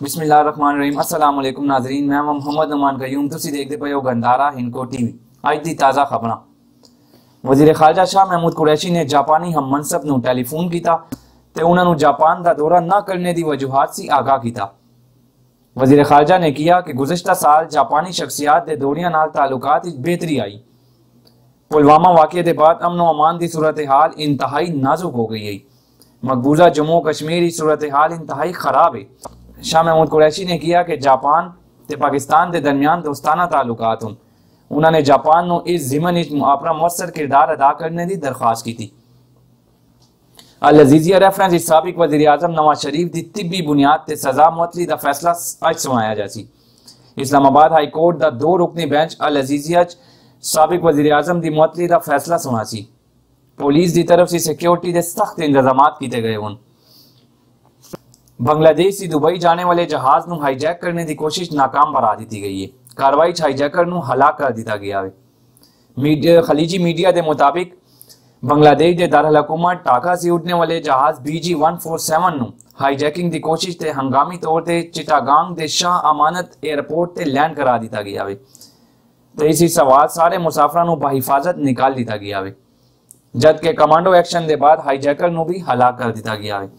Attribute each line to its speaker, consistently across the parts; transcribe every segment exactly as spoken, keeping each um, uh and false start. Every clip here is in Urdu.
Speaker 1: بسم اللہ الرحمن الرحیم۔ السلام علیکم ناظرین، میں محمد نعمان قیوم، تسی دیکھتے پے ہو گندھارا ہندکو ٹی وی۔ آج دی تازہ خبراں۔ وزیر خارجہ شاہ محمود قریشی نے جاپانی ہم منصب نو ٹیلی فون کیتا تے انہاں نو جاپان دا دورہ نہ کرنے دی وجوہات سی آگاہ کیتا۔ وزیر خارجہ نے کیا کہ گزشتہ سال جاپانی شخصیات دے دوریاں نال تعلقات وچ بہتری آئی۔ پلوامہ واقعے دے بعد امن و امان دی صورتحال انتہائی نازک ہو گئی ہے۔ مقبوضہ جموں کشمیر کی صورتحال انتہائی خراب ہے۔ شاہ محمود قریشی نے کیا کہ جاپان تے پاکستان دے درمیان دوستانہ تعلقات ہوں۔ انہوں نے جاپان نو اس ضمن وچ اپنا مؤثر کردار ادا کرنے دی درخواست کی تھی۔ العزیزیہ ریفرنس وچ سابق وزیر اعظم نواز شریف دی طبی بنیاد تے سزا معطلی دا فیصلہ اج سنایا جا سی۔ اسلام آباد ہائی کورٹ دا دو رکنی بینچ العزیزیہ سابق وزیر اعظم دی معطلی دا فیصلہ سنا سی۔ پولیس دی طرف سے سیکیورٹی دے سخت انتظامات کیتے گئے ہوں۔ بنگلہ دیش سے دبئی جانے والے جہاز نو ہائی جیک کرنے دی کوشش ناکام برا دیتی گئی ہے۔ کاروائی ہائی جیکر نو ہلاک کر دیتا گیا ہے۔ خلیجی میڈیا دے مطابق بنگلہ دیش دے دارالحکومت ڈھاکہ سے اٹھنے والے جہاز B G one four seven نو ہائی جیکنگ دی کوشش تے ہنگامی طور تے چٹاگانگ دے شاہ امانت ایئرپورٹ تے لینڈ کرا دیتا گیا ہے۔ تے اسی سوال سارے مسافراں نو بحفاظت نکال دیتا گیا ہے، جبکہ کمانڈو ایکشن دے بعد ہائی جیکر نو بھی ہلاک کر دیتا گیا ہے۔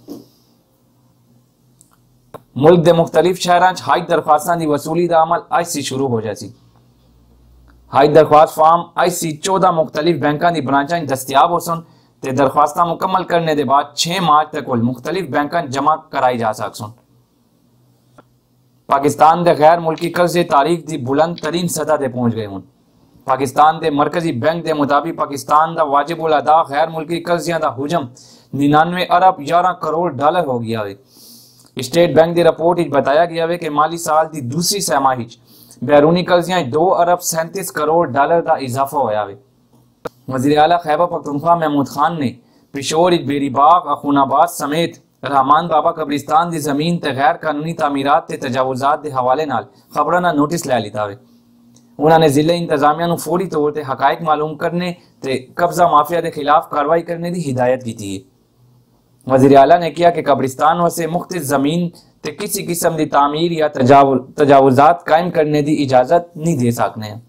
Speaker 1: ملک دے مختلف شہراں چ ہائی درخواستاں دی وصولی دا عمل اج سے شروع ہو جاسی۔ ہائی درخواست فارم اج سے چودہ مختلف بینکاں دی برانچاں دستیاب ہو سن تے درخواستاں مکمل کرنے دے بعد چھ مارچ تک مختلف بینکاں جمع کرائی جا سکسن۔ پاکستان دے غیر ملکی قرضے تاریخ دی بلند ترین سطح تے پہنچ گئے ہوں۔ پاکستان دے مرکزی بینک دے مطابق پاکستان دا واجب الادا غیر ملکی قرضیاں دا حجم ننانوے ارب گیارہ کروڑ ڈالر ہو گیا ہے۔ اسٹیٹ بینک دی رپورٹ وچ بتایا گیا ہے کہ مالی سال دی دوسری سہ وچ بیرونی قرضیاں دو ارب سینتیس کروڑ ڈالر دا اضافہ ہویا ہے۔ وزیر اعلیٰ خیبر پختونخوا محمود خان نے پشور وچ بیری باغ، اخون آباد سمیت رحمان بابا قبرستان دی زمین تے غیر قانونی تعمیرات تے تجاوزات دے حوالے نال خبراں دا نوٹس لے لیتا ہے۔ انہوں نے ضلع انتظامیہ نو فوری طور تے حقائق معلوم کرنے تے قبضہ مافیا دے خلاف کاروائی کرنے دی ہدایت کی تھی۔ وزیر اعلیٰ نے کیا کہ قبرستان واسطے مختص زمین تے کسی قسم دی تعمیر یا تجاوزات قائم کرنے دی اجازت نہیں دے سکنے ہیں۔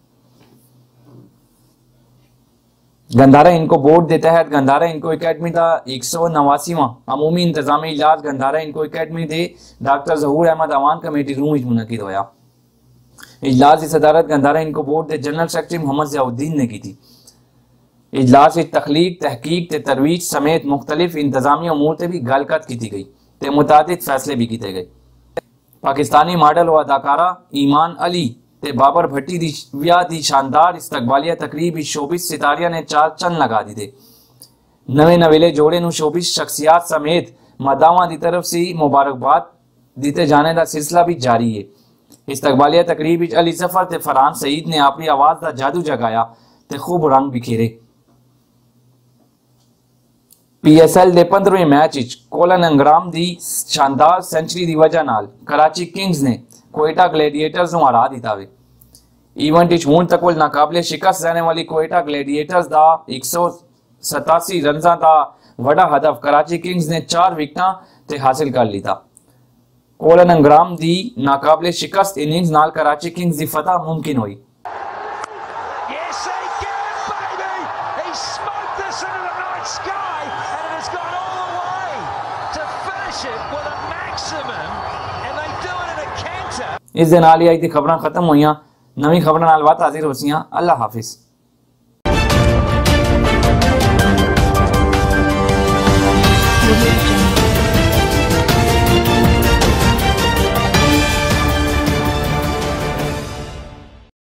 Speaker 1: گندھارا انکو بورڈ دے تحت گندھارا انکو اکیڈمی دا ایک سو نواسیواں عمومی انتظامی اجلاس گندھارا انکو اکیڈمی دے doctor Zahoor Ahmad Awan committee room وچ منعقد ہویا۔ اجلاس کی صدارت گندھارا انکو بورڈ دے جنرل سیکرٹری محمد ضیاء الدین نے کی تھی۔ اجلاس وچ تخلیق، تحقیق تے ترویج سمیت مختلف انتظامی امور تے بھی گل بات کی گئی تے متعدد فیصلے بھی کیتے گئے۔ پاکستانی ماڈل و اداکارہ ایمان علی تے بابر بھٹی دی ویاہ دی شاندار استقبالیہ تقریب شوبز ستاریاں نے چار چند لگا دی تھے۔ نوے نویلے جوڑے نو شوبز شخصیات سمیت مداواں دی طرف سے مبارکباد دیتے جانے دا سلسلہ بھی جاری ہے۔ استقبالیہ تقریب وچ علی ظفر تے فرحان سعید نے اپنی آواز دا جادو جگایا تے خوب رنگ بکھیرے۔ پی ایس ایل دے پندرہویں میچ وچ کولن انگرام دی شاندار سینچری دی وجہ نال کراچی کنگز نے کوئٹہ گلیڈیٹرز نو ہرا دیتا وے۔ ایونٹ وچ ہون تک ناقابل شکست رہنے والی کوئٹہ گلیڈیٹرز دا ایک سو ستاسی رنزاں دا وڈا ہدف کراچی کنگز نے چار وکٹاں تے حاصل کر لیتا۔ کولن انگرام دی ناقابل شکست اننگز نال کراچی کنگز دی فتح ممکن ہوئی۔ اس دن آلی آئی تھی خبراں ختم ہوئیاں، نویں خبراں نال وات حاضر ہو سیاں۔ اللہ حافظ۔